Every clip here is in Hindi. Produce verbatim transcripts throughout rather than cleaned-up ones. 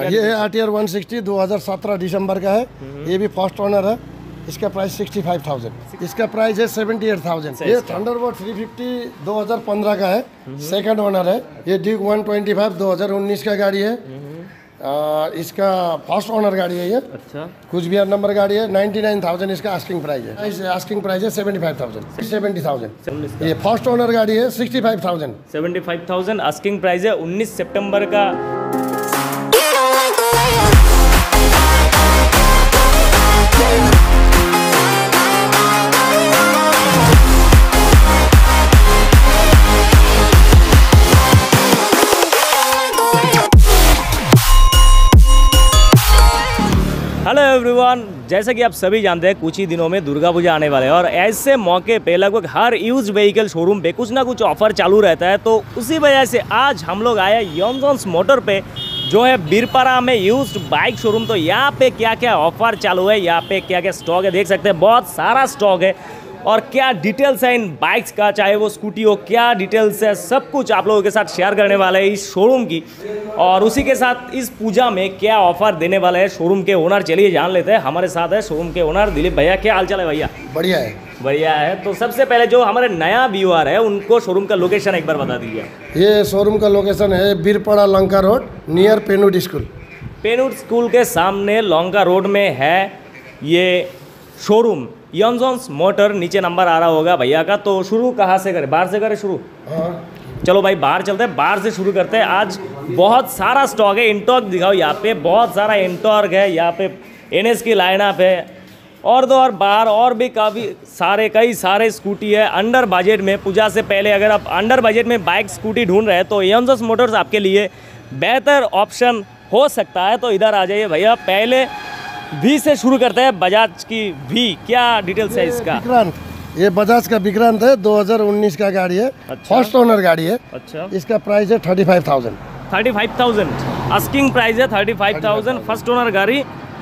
ये है R T R one sixty दो हज़ार सत्रह दिसंबर का है। ये भी फर्स्ट ओनर है। इसका प्राइस सिक्सटी फाइव थाउजेंड। इसका प्राइस है सेवेंटी एट थाउजेंड। ये थंडरबर्ड थ्री फिफ्टी दो हज़ार पंद्रह का है, सेकंड ओनर है। ये ड्यूक वन ट्वेंटी फाइव दो हज़ार उन्नीस का गाड़ी है। आ, इसका फर्स्ट ओनर गाड़ी है ये। अच्छा। कुछ बिहार नंबर गाड़ी है। नाइन्टी नाइन थाउजेंड इसका आस्किंग प्राइस है। आस्किंग प्राइस है seventy five thousand. Seventy thousand. ये फर्स्ट ओनर गाड़ी है। Sixty five thousand. Seventy five thousand asking price है। उन्नीस सितंबर का। हेलो एवरीवन, जैसा कि आप सभी जानते हैं कुछ ही दिनों में दुर्गा पूजा आने वाले हैं और ऐसे मौके पे लगभग हर यूज व्हीकल शोरूम पे कुछ ना कुछ ऑफर चालू रहता है। तो उसी वजह से आज हम लोग आए योनजॉन्स मोटर पे, जो है बीरपारा में यूज्ड बाइक शोरूम। तो यहाँ पे क्या क्या ऑफर चालू है, यहाँ पे क्या क्या स्टॉक है, देख सकते हैं बहुत सारा स्टॉक है। और क्या डिटेल्स है इन बाइक्स का, चाहे वो स्कूटी हो, क्या डिटेल्स है, सब कुछ आप लोगों के साथ शेयर करने वाले हैं इस शोरूम की। और उसी के साथ इस पूजा में क्या ऑफर देने वाले हैं शोरूम के ओनर, चलिए जान लेते हैं। हमारे साथ है शोरूम के ओनर दिलीप भैया। क्या हाल चाल है भैया? बढ़िया है। बढ़िया है। तो सबसे पहले जो हमारे नया व्यूअर है उनको शोरूम का लोकेशन एक बार बता दीजिए। ये शोरूम का लोकेशन है बीरपाड़ा लंका रोड, नियर पेनुड स्कूल। पेनुड स्कूल के सामने लंका रोड में है ये शोरूम योनजॉन्स मोटर। नीचे नंबर आ रहा होगा भैया का। तो शुरू कहाँ से करें, बाहर से करें शुरू? हाँ। चलो भाई बाहर चलते हैं, बाहर से शुरू करते हैं। आज बहुत सारा स्टॉक है। इंटॉर्क दिखाओ, यहाँ पे बहुत सारा इंटॉर्क है। यहाँ पे एन एस की लाइनअप है और तो और बाहर और भी काफ़ी सारे कई सारे स्कूटी है अंडर बजट में। पूजा से पहले अगर आप अंडर बजट में बाइक स्कूटी ढूंढ रहे हैं तो योनजॉन्स मोटर्स आपके लिए बेहतर ऑप्शन हो सकता है। तो इधर आ जाइए भैया। पहले वी से शुरू करते हैं, बजाज की वी। क्या डिटेल्स है इसका? विक्रांत, ये बजाज का विक्रांत है, दो हज़ार उन्नीस का गाड़ी है। अच्छा। फर्स्ट ओनर गाड़ी है। अच्छा। इसका प्राइस है thirty five thousand. Thirty five thousand asking price है। Thirty five thousand first owner गाड़ी।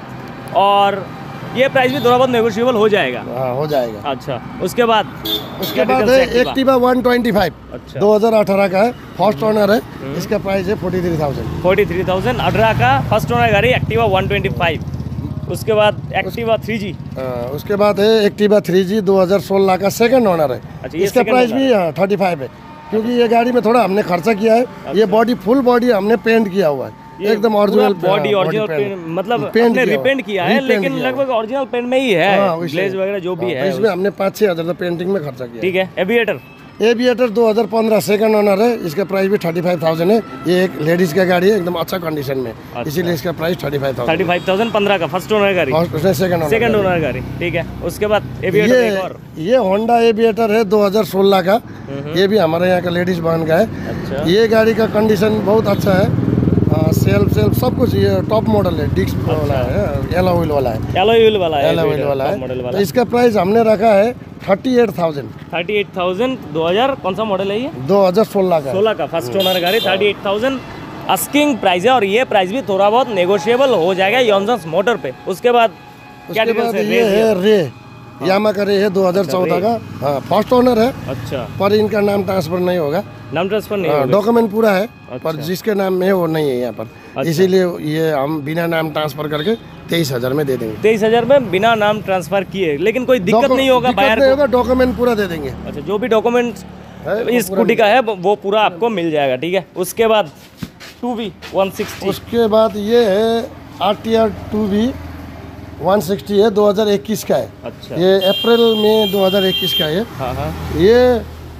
और ये प्राइस भी थोड़ा बहुत नेगोशिएबल हो जाएगा। हाँ, हो जाएगा। अच्छा। उसके बाद उसके बाद है एक्टिवा वन ट्वेंटी फाइव। अच्छा। दो हज़ार अठारह का है, फर्स्ट ओनर है। इसका प्राइस है forty three thousand. Forty three thousand अठारह का फर्स्ट ओनर गाड़ी एक्टिवा वन ट्वेंटी फाइव। उसके बाद एक्टिवा थ्री जी। उसके बाद है एक्टिवा थ्री जी दो हज़ार सोलह का सेकंड ओनर है। अच्छा, इसका प्राइस भी थर्टी फाइव है, क्योंकि ये गाड़ी में थोड़ा हमने खर्चा किया है। अच्छा। ये बॉडी फुल बॉडी हमने पेंट किया हुआ है, एकदम ओरिजिनल बॉडी ओरिजिनल मतलब पेंट रिपेंट किया है, लेकिन लगभग ओरिजिनल पेंट में ही है। ग्लेज वगैरह जो भी है इसमें हमने पाँच छः हज़ार पेंटिंग में खर्चा किया। ठीक है। एविएटर एविएटर दो हज़ार पंद्रह सेकंड ओनर है। इसका प्राइस भी थर्टी फाइव थाउजेंड है। ये एक लेडीज का गाड़ी है, एकदम अच्छा कंडीशन में। अच्छा। इसीलिए इसका price thirty five thousand. Thirty five thousand पंद्रह का फर्स्ट ओनर गाड़ी, सेकंड सेकंड ओनर गाड़ी। ठीक है। उसके बाद एविएटर ये, और ये होंडा एविएटर है दो हज़ार सोलह का। ये भी हमारे यहाँ का लेडीज बहन का है। अच्छा। ये गाड़ी का कंडीशन बहुत अच्छा है। सेल्फ सेल्फ सब कुछ ये टॉप मॉडल है। डिस्क वाला है, एलॉय व्हील वाला है। एलॉय व्हील वाला है। एलॉय व्हील वाला है। तो इसका प्राइस हमने रखा है thirty eight thousand. Thirty eight thousand दो हज़ार कौन सा मॉडल है ये? दो हज़ार सोलह का। सोलह का फर्स्ट ओनर गाड़ी। Thirty eight thousand asking price है और ये प्राइस भी थोड़ा बहुत नेगोशिएबल हो जाएगा योनजॉन्स मोटर पे। उसके बाद क्या डिटेल्स है? ये है रे, यामा का रे है दो हज़ार चौदह का। हाँ, फर्स्ट ओनर है। अच्छा। पर इनका नाम ट्रांसफर नहीं होगा। नाम ट्रांसफर नहीं होगा। डॉक्यूमेंट पूरा है। अच्छा। पर जिसके नाम में है वो नहीं है यहाँ पर। अच्छा। इसीलिए ये हम बिना नाम ट्रांसफर करके तेईस हजार में दे देंगे। तेईस हजार में बिना नाम ट्रांसफर किए, लेकिन कोई दिक्कत नहीं होगा? बाहर नहीं होगा, डॉक्यूमेंट पूरा दे देंगे। अच्छा। जो भी डॉक्यूमेंट इस स्कूटी का है वो पूरा आपको मिल जाएगा। ठीक है। उसके बाद टू वी वन सिक्सटी। उसके बाद ये है R T R two V one sixty है, दो हज़ार इक्कीस का है। अच्छा। ये अप्रैल में दो हज़ार इक्कीस का है। हाँ हाँ। ये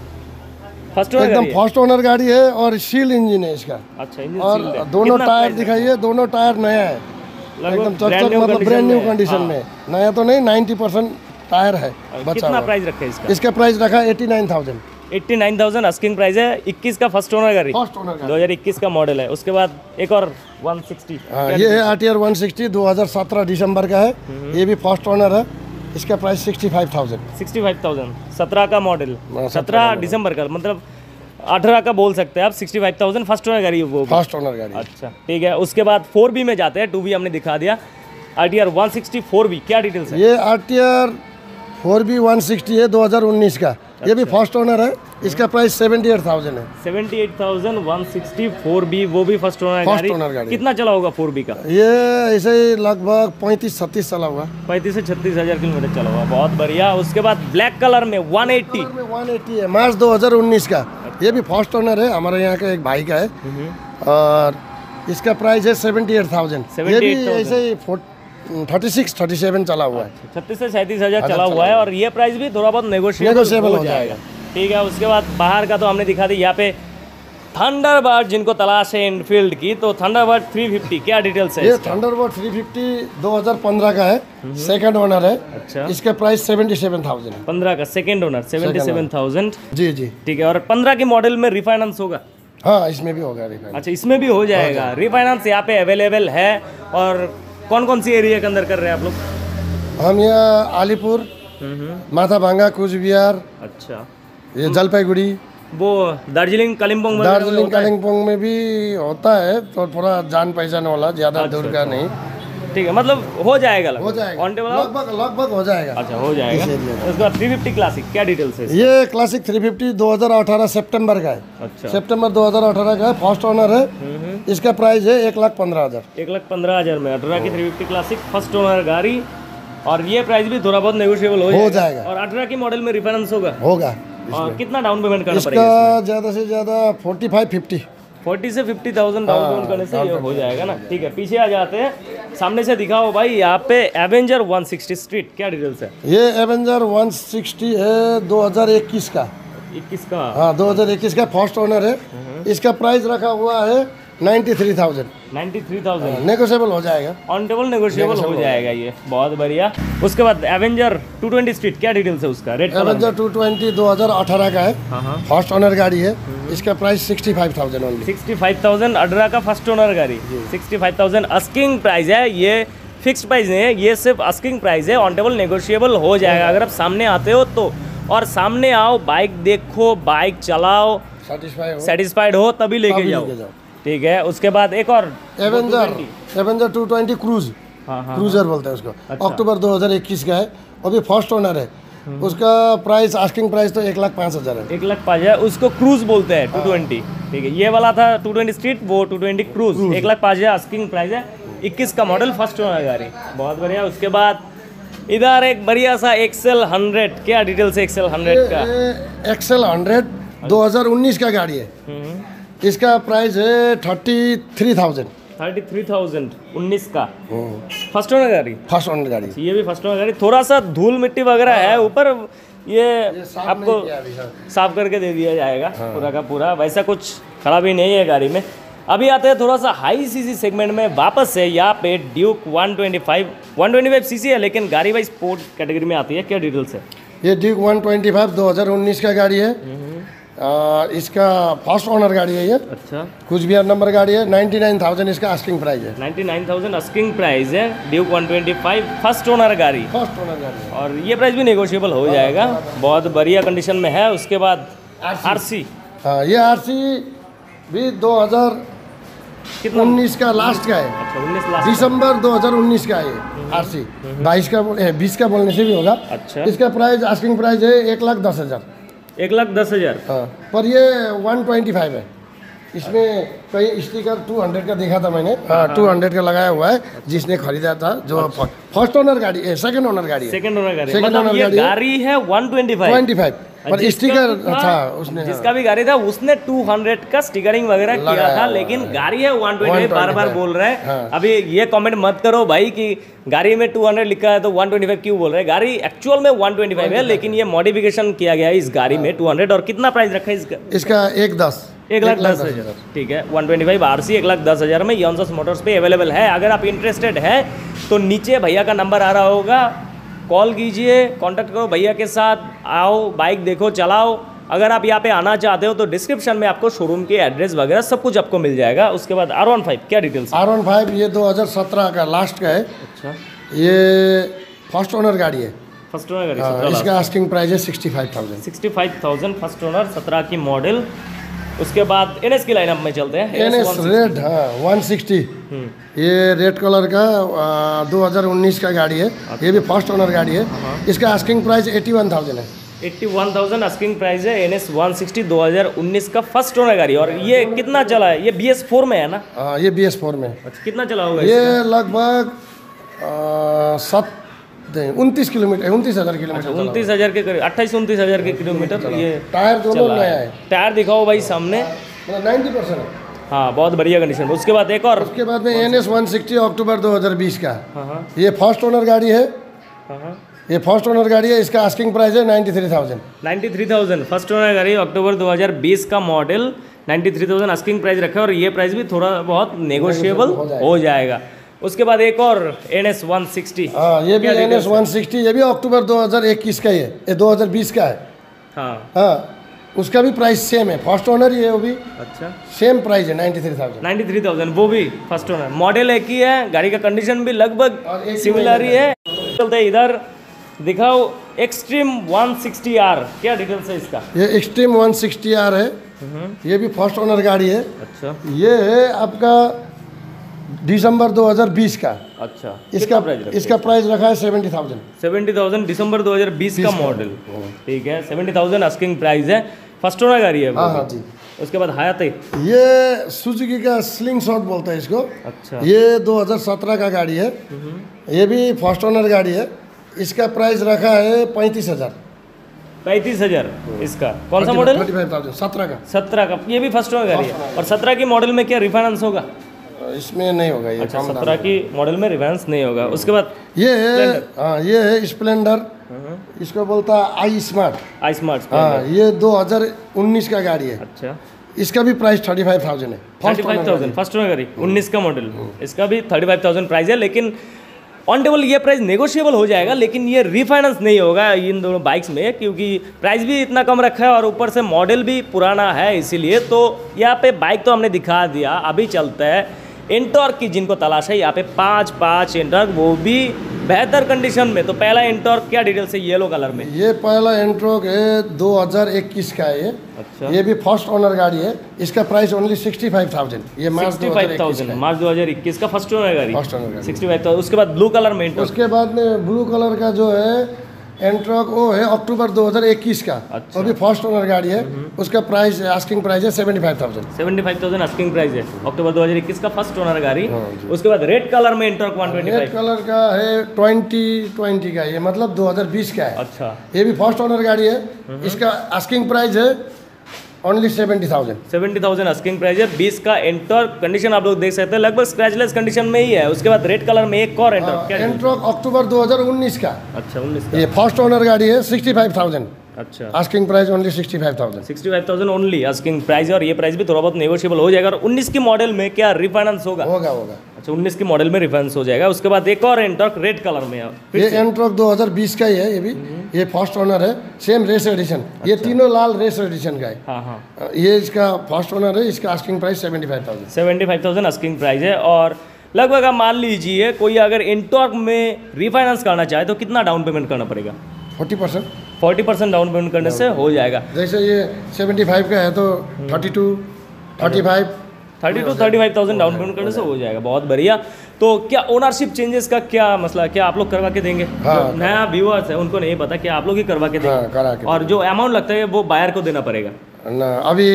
फर्स्ट ओनर एकदम फर्स्ट ओनर गाड़ी है और सील इंजन है इसका। अच्छा। इंजन और सील दोनों टायर दिखाइए, दोनों टायर नया है, एकदम चकचक, मतलब ब्रांड न्यू कंडीशन में। नया तो नहीं, नाइन्टी परसेंट टायर है। कितना प्राइस रखा है इसका? इसका प्राइस रखा है eighty nine thousand. Eighty nine thousand asking price है। इक्कीस का फर्स्ट ओनर गाड़ी, फर्स्ट ओनर दो हज़ार इक्कीस का मॉडल है। उसके बाद एक और वन सिक्सटी। हाँ, ये है R T R one sixty दो हज़ार सत्रह दिसंबर का है। ये भी फर्स्ट ओनर है। इसका price sixty five thousand. Sixty five thousand सत्रह का मॉडल, सत्रह दिसंबर का, मतलब अठारह का बोल सकते हैं आप। Sixty five thousand first owner गाड़ी, वो फर्स्ट ओनर गाड़ी। अच्छा। ठीक है। उसके बाद फोर बी में जाते हैं। टू बी हमने दिखा दिया। R T R one sixty four B क्या डिटेल्स है? ये R T R four B one sixty है, दो हज़ार उन्नीस का। ये भी फर्स्ट ओनर है, इसका प्राइस सेवेंटी एट थाउजेंड है। Seventy eight thousand one sixty four B, वो भी फर्स्ट ओनर फर्स्ट गाड़ी। ओनर गाड़ी। कितना चला होगा फोर बी का? ये ऐसे ही लगभग पैंतीस छत्तीस चला हुआ। पैंतीस से छत्तीस हजार किलोमीटर चला हुआ, बहुत बढ़िया। उसके बाद ब्लैक कलर में वन एट्टी वन एट्टी है, मार्च दो हज़ार उन्नीस का। ये भी फर्स्ट ओनर है, हमारे यहाँ का एक भाई का है, और इसका प्राइस है सेवेंटी एट थाउजेंड। ये भी ऐसे ही थर्टी सिक्स थर्टी सेवन चला हुआ है। छत्तीस से सैंतीस हजार चला हुआ है, और ये प्राइस भी थोड़ा बहुत नेगोशिएबल हो जाएगा। ठीक है, उसके बाद बाहर का तो हमने दिखा दी। यहाँ पे थंडरबर्ड जिनको तलाश है इनफील्ड की, तो थंडरबर्ड थ्री फिफ्टी क्या डिटेल्स है? ये थंडरबर्ड थ्री फिफ्टी दो हज़ार पंद्रह का है, सेकंड ओनर है। अच्छा, इसका प्राइस सेवेंटी सेवन थाउजेंड है। पंद्रह का second owner seventy seven thousand. जी जी ठीक है, और पंद्रह के मॉडल में रिफाइनेंस होगा? हाँ, इसमें भी होगा रिफाइनेंस। अच्छा, इसमें भी हो जाएगा रिफाइनेंस, यहाँ पे अवेलेबल है। और कौन कौन सी एरिया के अंदर कर रहे हैं आप लोग? हम यहाँ आलीपुर, माथाभांगा, कुछ बिहार, अच्छा, ये जलपाईगुड़ी, वो दार्जिलिंग कालिम्पोंग में दार्जिलिंग कालिम्पोंग में भी होता है, तो थोड़ा जान पहचान वाला, ज्यादा दूर का नहीं। ठीक है, मतलब हो जाएगा हो जाएगा, ऑन टेबल लगभग लगभग हो जाएगा। अच्छा, हो जाएगा। उसके बाद थ्री फिफ्टी क्लासिक क्या डिटेल्स है? ये क्लासिक थ्री फिफ्टी दो हज़ार अठारह सितंबर का है। अच्छा, सितंबर दो हज़ार अठारह का है, फर्स्ट ओनर है। इसका प्राइस है एक लाख पंद्रह हजार। एक लाख पंद्रह हजार में अठारह की three fifty classic first owner गाड़ी, और ये प्राइस भी थोड़ा बहुत नेगोशिएबल हो हो जाएगा। जाएगा। और अठारह की मॉडल में रिफाइनेंस होगा? होगा। और कितना डाउन पेमेंट करना पड़ेगा? इसका ज्यादा से ज्यादा फोर्टी फाइव फिफ्टी फोर्टी से फिफ्टी थाउजेंड डाउन पेमेंट करने से ये हो जाएगा ना। ठीक है, पीछे आ जाते हैं, सामने से दिखाओ भाई। यहाँ पे एवेंजर वन सिक्सटी स्ट्रीट क्या डिटेल्स है? ये एवेंजर वन सिक्सटी है दो हज़ार इक्कीस का। इक्कीस का? हाँ, दो हज़ार इक्कीस का फर्स्ट ओनर है। इसका प्राइस रखा हुआ है ninety three thousand. Ninety three thousand negotiable हो जाएगा। ऑन टेबल नेगोशिएबल हो जाएगा, ये बहुत बढ़िया। उसके बाद एवेंजर टू ट्वेंटी स्ट्रीट क्या डिटेल्स है उसका? रेड एवेंजर टू ट्वेंटी दो हज़ार अठारह का है, फर्स्ट ओनर गाड़ी है। इसका price sixty five thousand only. Sixty five thousand अठारह का फर्स्ट ओनर गाड़ी, sixty five thousand asking price है। ये फिक्स्ड प्राइस नहीं है, ये सिर्फ अस्किंग प्राइस है। ऑन टेबल नेगोशिएबल हो जाएगा अगर आप सामने आते हो तो। और सामने आओ, बाइक देखो, बाइक चलाओ, सेटिस्फाइड हो सेटिस्फाइड हो तभी लेके जाओ। ठीक है, उसके बाद एक और Avenger Avenger two twenty cruise, हाँ हाँ, क्रूजर बोलते हैं उसको। अच्छा। अक्टूबर दो हज़ार इक्कीस का है, अभी फर्स्ट ओनर है। उसका प्राइस आस्किंग प्राइस तो एक लाख पाँच हज़ार है। एक लाख पाँच हजार, उसको क्रूज बोलते हैं टू ट्वेंटी। ठीक है, ये वाला था टू ट्वेंटी स्ट्रीट, वो टू ट्वेंटी क्रूज। एक लाख पाँच हजार आस्किंग प्राइस है, इक्कीस का मॉडल, फर्स्ट ओनर गाड़ी, बहुत बढ़िया। उसके बाद इधर एक बढ़िया सा एक्सेल हंड्रेड, क्या डिटेल्स है एक्सेल हंड्रेड का? एक्सेल हंड्रेड दो हज़ार उन्नीस का गाड़ी है। इसका प्राइस है thirty three thousand. Thirty three thousand उन्नीस का फर्स्ट ओनर गाड़ी, फर्स्ट ओनर गाड़ी। ये भी फर्स्ट ओनर गाड़ी। थोड़ा सा धूल मिट्टी वगैरह है ऊपर, ये, ये साफ आपको नहीं किया अभी, हाँ। साफ करके दे दिया जाएगा पूरा का पूरा, वैसा कुछ खराबी नहीं है गाड़ी में। अभी आते हैं थोड़ा सा हाई सीसी सेगमेंट में वापस से। यहाँ पे Duke one twenty five one twenty five CC है, लेकिन गाड़ी वाइज स्पोर्ट कैटेगरी में आती है, क्या डिटेल्स है? ये ड्यूक वन ट्वेंटी फाइव दो हज़ार उन्नीस का गाड़ी है। आ, इसका फर्स्ट ओनर गाड़ी है ये। अच्छा, कुछ बिहार नंबर गाड़ी है। नाइन्टी नाइन थाउजेंड इसका आस्किंग प्राइस है। Ninety nine thousand asking price है, Duke one twenty five first owner गाड़ी, फर्स्ट ओनर गाड़ी है। और ये प्राइस भी नेगोशिएबल हो जाएगा, बहुत बढ़िया कंडीशन में है। उसके बाद आरसी, हाँ, ये आरसी भी दो हज़ार उन्नीस का लास्ट का है। अच्छा, उन्नीस लास्ट, दिसंबर दो हज़ार उन्नीस का है आरसी। बाईस का बीस का बोलने से भी होगा। अच्छा, इसका प्राइस आस्किंग प्राइस है एक लाख दस हज़ार। एक लाख दस हजार हाँ, पर ये वन ट्वेंटी फाइव है। इसमें कहीं स्टिकर टू हंड्रेड का देखा था मैंने, हाँ, टू हंड्रेड का लगाया हुआ है। जिसने खरीदा था, जो फर्स्ट ओनर गाड़ी है, सेकंड ओनर गाड़ी है, सेकंड ओनर गाड़ी, Second मतलब owner ये गाड़ी है। गाड़ी है one twenty five twenty five पर जिसका स्टिकर था- था उसने, जिसका भी गाड़ी था उसने टू हंड्रेड का स्टिकरिंग वगैरह किया लगाया था, हुआ लेकिन है। गाड़ी है वन ट्वेंटी फाइव, बार बार बोल रहे हैं। हाँ। अभी ये कमेंट मत करो भाई कि गाड़ी में टू हंड्रेड लिखा है तो वन ट्वेंटी फाइव क्यों बोल रहे हैं। गाड़ी एक्चुअल में वन ट्वेंटी फाइव है, लेकिन ये मॉडिफिकेशन किया गया है इस गाड़ी में टू हंड्रेड। और कितना प्राइस रखा है इसका? इसका एक दस एक लाख दस हजार ठीक है, वन ट्वेंटी फाइव आरसी एक लाख दस हजार में योनसस मोटर्स पे अवेलेबल है। अगर आप इंटरेस्टेड है तो नीचे भैया का नंबर आ रहा होगा, कॉल कीजिए, कांटेक्ट करो भैया के साथ, आओ बाइक देखो, चलाओ। अगर आप यहाँ पे आना चाहते हो तो डिस्क्रिप्शन में आपको शोरूम के एड्रेस वगैरह सब कुछ आपको मिल जाएगा। उसके बाद आर वन फाइव क्या डिटेल्स? आर वन फाइव ये दो हज़ार सत्रह का लास्ट का है। अच्छा, ये फर्स्ट ओनर गाड़ी है। फर्स्ट ओनर गाड़ी, हाँ, इसका आस्किंग प्राइस है sixty five thousand. Sixty five thousand first owner, सत्रह की मॉडल। उसके बाद एन एस की लाइनअप में चलते हैं। एन एस रेड, हाँ, वन सिक्सटी, ये रेड कलर का दो हज़ार उन्नीस का गाड़ी है। ये भी फर्स्ट ओनर गाड़ी है। इसका asking price eighty one thousand है। इक्यासी हज़ार आस्किंग प्राइस है। एन एस वन सिक्सटी दो हज़ार उन्नीस का फर्स्ट ओनर गाड़ी। और ये कितना चला है? ये बी एस फोर में है ना? हाँ, ये बी एस फोर में। अच्छा, कितना चला होगा ये लगभग सात उनतीस किलोमीटर उनतीस हज़ार किलोमीटर उनतीस हज़ार के करीब, अट्ठाईस उनतीस हज़ार के किलोमीटर ये टायर दोनों नया है। टायर दिखाओ भाई सामने, नाइन्टी परसेंट है। हाँ, बहुत बढ़िया कंडीशन। उसके बाद एक और, उसके बाद में एन एस वन सिक्सटी अक्टूबर दो हज़ार बीस का। हाँ हाँ ये फर्स्ट ओनर गाड़ी है। हाँ हाँ ये फर्स्ट ओनर गाड़ी है। इसका आस्किंग प्राइस है ninety three thousand ninety three thousand first owner गाड़ी, अक्टूबर दो हज़ार बीस का model. Ninety three thousand asking price रखा है और ये प्राइस भी थोड़ा बहुत नेगोशिएबल हो जाएगा। उसके बाद एक और एन एस वन सिक्सटी। हाँ, ये भी एन एस वन सिक्सटी, ये भी अक्टूबर दो हज़ार इक्कीस का ही है, ये दो हज़ार बीस का है। हाँ हाँ, उसका भी प्राइस सेम है, फर्स्ट ओनर ही है वो भी। अच्छा, सेम प्राइस है ninety three thousand ninety three thousand वो भी फर्स्ट ओनर। मॉडल एक ही है, गाड़ी का कंडीशन भी लगभग सिमिलर ही है। चलते हैं इधर, दिखाओ एक्सट्रीम वन सिक्सटी आर, क्या डिटेल्स है इसका? ये एक्सट्रीम वन सिक्सटी आर है। ये भी फर्स्ट ओनर गाड़ी है। अच्छा, ये है आपका दिसंबर दो हज़ार बीस का। अच्छा, इसका प्राइस इसका प्राइस रखा है सेवेंटी थाउजेंड सेवेंटी थाउजेंड दिसंबर दो हज़ार बीस का मॉडल। ठीक है, सेवेंटी थाउजेंड आस्किंग प्राइस है, फर्स्ट ओनर गाड़ी है वो। हाँ हाँ जी। उसके बाद हायाते, ये सुजुकी का स्लिंग शॉट बोलता है इसको। अच्छा, ये दो हज़ार सत्रह का गाड़ी है। ये भी फर्स्ट ओनर गाड़ी है। इसका प्राइस रखा है पैंतीस हज़ार पैंतीस हज़ार इसका। कौन सा मॉडल? थर्टी फाइव थाउजेंड सत्रह का। सत्रह का, ये भी फर्स्ट ओनर गाड़ी है। और सत्रह की मॉडल में क्या रिफाइनेंस होगा? इसमें नहीं होगा ये। अच्छा, सत्रह की मॉडल में रिफाइनेंस नहीं होगा। उसके बाद ये है, हाँ ये है स्प्लेंडर, इसको बोलता है आई स्मार्ट। आई स्मार्ट, हाँ, ये दो हज़ार उन्नीस का गाड़ी है। अच्छा, इसका भी प्राइस थर्टी फाइव थाउजेंड है। Thirty five thousand first owner गाड़ी, उन्नीस का मॉडल। इसका भी थर्टी फाइव थाउजेंड प्राइस है, लेकिन ऑन टेबल ये प्राइस नेगोशिएबल हो जाएगा, लेकिन ये रिफाइनेंस नहीं होगा इन दोनों बाइक्स में, क्योंकि प्राइस भी इतना कम रखा है और ऊपर से मॉडल भी पुराना है। इसीलिए तो यहाँ पे बाइक तो हमने दिखा दिया। अभी चलता है एंटॉर्क की, जिनको तलाश है यहाँ पे पाँच पाँच एंटॉर्क, वो भी बेहतर कंडीशन में। तो पहला एंटॉर्क क्या डिटेल्स है येलो कलर में? ये पहला एंटॉर्क है दो हज़ार इक्कीस का है ये। अच्छा, ये भी फर्स्ट ओनर गाड़ी है। इसका price only sixty five thousand. ये मार्च सिक्सटी फाइव थाउजेंड मार्च दो हज़ार इक्कीस का फर्स्ट ओनर गाड़ी, फर्स्ट ओनर गाड़ी। Sixty five thousand. उसके बाद ब्लू कलर में एंटॉर्क। उसके बाद में ब्लू कलर का जो है एंट्रॉक, वो है अक्टूबर दो हज़ार इक्कीस का। अच्छा, वो भी फर्स्ट ओनर गाड़ी है। उसका प्राइस आस्किंग प्राइस है seventy five thousand seventy five thousand asking price है, अक्टूबर दो हज़ार इक्कीस का फर्स्ट ओनर गाड़ी। उसके बाद रेड कलर में Ntorq one twenty red five. Colour का है ट्वेंटी ट्वेंटी का, ये मतलब दो हज़ार बीस का है। अच्छा, ये भी फर्स्ट ओनर गाड़ी है। इसका आस्किंग प्राइस है only seventy thousand seventy thousand asking price है। बीस का एंटॉर्क, कंडीशन आप लोग देख सकते हैं लगभग स्क्रैचलेस कंडीशन में ही है। उसके बाद रेड कलर में एक और एंटॉर्क, क्या? एंट्रॉक अक्टूबर दो हज़ार उन्नीस का। अच्छा, उन्नीस ये फर्स्ट ओनर गाड़ी है, सिक्सटी फाइव थाउजेंड अच्छा, asking price only sixty five thousand sixty five thousand only asking price है। और ये प्राइस भी थोड़ा बहुत नेगोशिएबल हो जाएगा। और उन्नीस की मॉडल में क्या रिफाइनेंस होगा? होगा होगा अच्छा, उन्नीस की मॉडल में रिफाइनेंस हो जाएगा। उसके बाद एक और एंटॉर्क रेड कलर में है। ये एंट्रॉक दो हज़ार बीस का ही है। ये भी ये फर्स्ट ओनर है, सेम रेस एडिशन। ये तीनों लाल रेस एडिशन का है। हाँ हाँ, ये इसका फर्स्ट ओनर है। इसका asking price seventy five thousand seventy five thousand asking price है। और लगभग आप मान लीजिए कोई अगर एंटॉर्क में रिफाइनेंस करना चाहे तो कितना डाउन पेमेंट करना पड़ेगा? Forty percent forty percent down payment करने से हो जाएगा। जैसे ये सेवेंटी फाइव का है तो thirty two thirty five thirty two thirty five thousand down payment करने से हो जाएगा। बहुत बढ़िया। तो क्या ओनरशिप चेंजेस का क्या मसला, क्या आप लोग करवा के देंगे? हाँ, जो नया व्यूअर्स है उनको नहीं पता कि आप लोग ही करवा के देंगे। हाँ, करा के। और जो अमाउंट लगता है वो बायर को देना पड़ेगा ना। अभी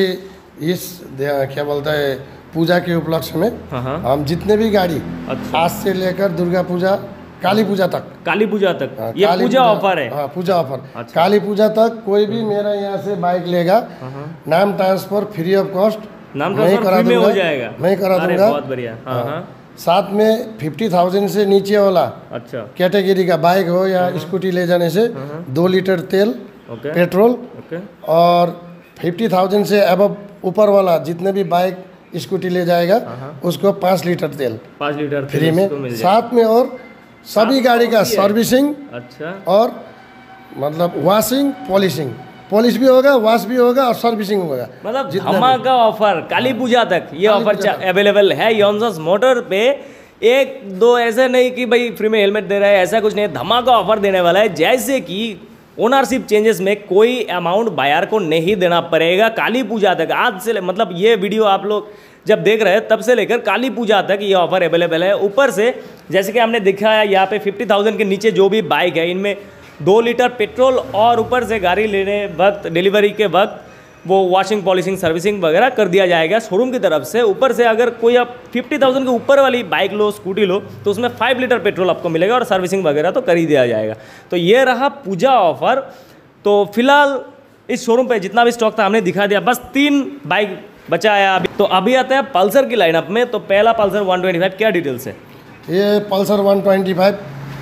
इस क्या बोलता है पूजा के उपलक्ष्य में हाँ हाँ, हम जितने भी गाड़ी अच्छा, आज से लेकर दुर्गा पूजा काली पूजा तक, काली पूजा तक हाँ, ये काली पूजा ऑफर है। हाँ, पूजा ऑफर। अच्छा। काली पूजा तक कोई भी मेरा यहाँ से बाइक लेगा, नाम ट्रांसफर फ्री ऑफ कॉस्ट, नाम मैं ट्रांसफर करा फ्री में हो दूंगा। जाएगा। मैं करा अरे दूंगा। बहुत बढ़िया। हाँ हाँ, साथ में फिफ्टी थाउजेंड से नीचे वाला अच्छा, कैटेगरी का बाइक हो या स्कूटी ले जाने से दो लीटर तेल ओके, पेट्रोल, ओके, और फिफ्टी थाउजेंड से अबव ऊपर वाला जितने भी बाइक स्कूटी ले जाएगा उसको पाँच लीटर तेल पाँच लीटर फ्री में। उसको मिल जाएगा। साथ में और सभी गाड़ी का सर्विसिंग अच्छा, और मतलब वॉशिंग पॉलिशिंग, पॉलिश भी होगा, वॉश भी होगा और सर्विसिंग होगा। मतलब जितना धमाका ऑफर काली पूजा तक ये काली ऑफर पूजा अवेलेबल है योंजस मोटर पे। एक दो ऐसे नहीं कि भाई फ्री में हेलमेट दे रहा है, ऐसा कुछ नहीं, धमाका ऑफर देने वाला है। जैसे कि ओनरशिप चेंजेस में कोई अमाउंट बायर को नहीं देना पड़ेगा काली पूजा तक। आज से मतलब ये वीडियो आप लोग जब देख रहे हैं तब से लेकर काली पूजा तक ये ऑफर अवेलेबल है। ऊपर से जैसे कि हमने दिखाया यहाँ पे फिफ्टी थाउजेंड के नीचे जो भी बाइक है इनमें दो लीटर पेट्रोल और ऊपर से गाड़ी लेने वक्त, डिलीवरी के वक्त वो वॉशिंग पॉलिशिंग सर्विसिंग वगैरह कर दिया जाएगा शोरूम की तरफ से। ऊपर से अगर कोई आप फिफ्टी थाउजेंड के ऊपर वाली बाइक लो, स्कूटी लो, तो उसमें फाइव लीटर पेट्रोल आपको मिलेगा और सर्विसिंग वगैरह तो कर ही दिया जाएगा। तो ये रहा पूजा ऑफर। तो फिलहाल इस शोरूम पे जितना भी स्टॉक था हमने दिखा दिया, बस तीन बाइक बचा है अभी। तो अभी आते हैं पल्सर की लाइनअप में। तो पहला पल्सर वन ट्वेंटी फाइव, क्या डिटेल्स है? ये पल्सर वन ट्वेंटी फाइव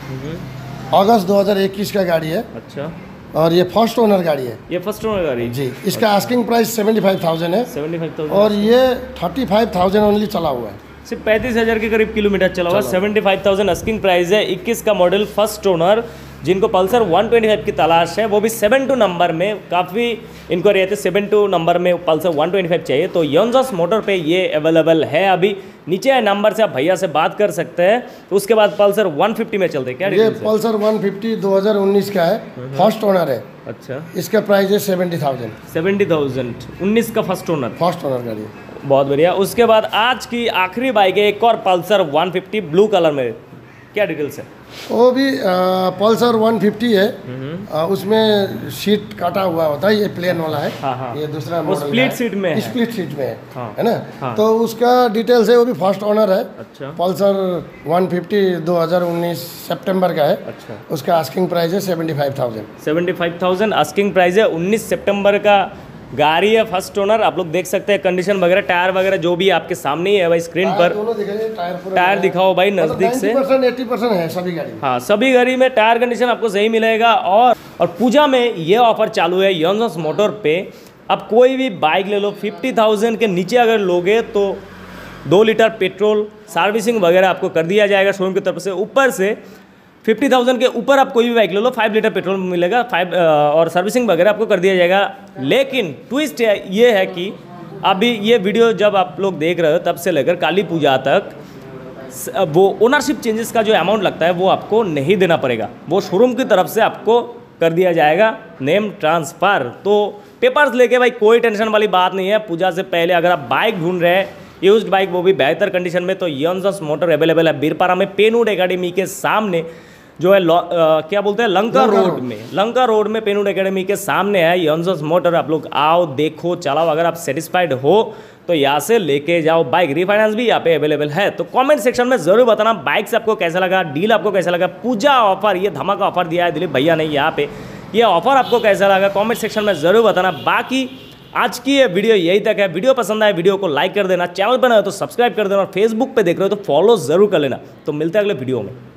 अगस्त दो हज़ार इक्कीस का गाड़ी है। अच्छा। और ये फर्स्ट ओनर गाड़ी है। ये फर्स्ट ओनर गाड़ी जी। इसका asking price seventy five thousand है। सेवेंटी फाइव थाउजेंड और ये थर्टी फाइव थाउजेंड ओनली चला हुआ है। सिर्फ पैंतीस हज़ार के करीब किलोमीटर चला हुआ। Seventy five thousand asking price है। इक्कीस का मॉडल, फर्स्ट ओनर। जिनको पल्सर वन ट्वेंटी फाइव की तलाश है, वो भी सेवन टू नंबर में, काफ़ी इंक्वायरी आती है सेवन टू नंबर में पल्सर वन ट्वेंटी फाइव चाहिए, तो योंजस मोटर पे ये अवेलेबल है अभी। नीचे है नंबर से आप भैया से बात कर सकते हैं। तो उसके बाद पल्सर वन फिफ्टी में चलते हैं, क्या ये पल्सर वन फिफ्टी दो हज़ार उन्नीस का है, फर्स्ट ओनर है। अच्छा। इसका प्राइस है सेवेंटी थाउजेंड। सेवेंटी थाउजेंड उन्नीस का फर्स्ट ओनर, फर्स्ट ओनर गाड़ी है। बहुत बढ़िया। उसके बाद आज की आखिरी बाइक है एक और Pulsar one fifty blue colour में, क्या डिटेल्स है? वो भी आ, पल्सर वन फिफ्टी है। आ, उसमें सीट काटा हुआ होता है, ये प्लेन वाला है। हाँ हाँ। ये दूसरा वो स्प्लिट सीट में है। स्प्लिट सीट में है, हाँ। है ना? हाँ। तो उसका डिटेल्स है, वो भी फर्स्ट ओनर है। अच्छा। पल्सर वन फिफ्टी दो हज़ार उन्नीस सितंबर का है। अच्छा। उसका आस्किंग प्राइस है seventy five thousand. Seventy five thousand asking price है। उन्नीस सितंबर का गाड़ी है, फर्स्ट ओनर। आप लोग देख सकते हैं कंडीशन वगैरह, टायर वगैरह जो भी आपके सामने ही है भाई स्क्रीन पर। टायर टायर दिखाओ भाई नज़दीक से। अस्सी परसेंट है सभी गाड़ी। हाँ, सभी गाड़ी में टायर कंडीशन आपको सही मिलेगा। और और पूजा में ये ऑफर चालू है योंजस मोटर पे। अब कोई भी बाइक ले लो, फिफ्टी थाउजेंड के नीचे अगर लोगे तो दो लीटर पेट्रोल, सर्विसिंग वगैरह आपको कर दिया जाएगा शोरूम की तरफ से। ऊपर से फिफ्टी थाउजेंड के ऊपर आप कोई भी बाइक ले लो, फाइव लीटर पेट्रोल मिलेगा, फाइव और सर्विसिंग वगैरह आपको कर दिया जाएगा। लेकिन ट्विस्ट ये है कि अभी ये वीडियो जब आप लोग देख रहे हो तब से लेकर काली पूजा तक वो ओनरशिप चेंजेस का जो अमाउंट लगता है वो आपको नहीं देना पड़ेगा, वो शोरूम की तरफ से आपको कर दिया जाएगा नेम ट्रांसफ़र। तो पेपर्स लेके भाई कोई टेंशन वाली बात नहीं है। पूजा से पहले अगर आप बाइक ढूंढ रहे हैं यूज्ड बाइक, वो भी बेहतर कंडीशन में, तो योंजस मोटर अवेलेबल है बीरपारा में, पेनवुड एकेडमी के सामने जो है आ, क्या बोलते हैं लंका रोड में, लंका रोड में पेनवुड एकेडमी के सामने है योंजस मोटर। आप लोग आओ, देखो, चलाओ। अगर आप सेटिस्फाइड हो तो यहाँ से लेके जाओ बाइक। रिफाइनेंस भी यहाँ पे अवेलेबल है। तो कमेंट सेक्शन में जरूर बताना बाइक से आपको कैसा लगा, डील आपको कैसा लगा, पूजा ऑफर, ये धमाका ऑफर दिया है दिलीप भैया ने यहाँ पे, ये ऑफर आपको कैसा लगा कमेंट सेक्शन में जरूर बताना। बाकी आज की ये वीडियो यही तक है। वीडियो पसंद आए वीडियो को लाइक कर देना, चैनल पर नए हो तो सब्सक्राइब कर देना, और फेसबुक पे देख रहे हो तो फॉलो जरूर कर लेना। तो मिलते हैं अगले वीडियो में।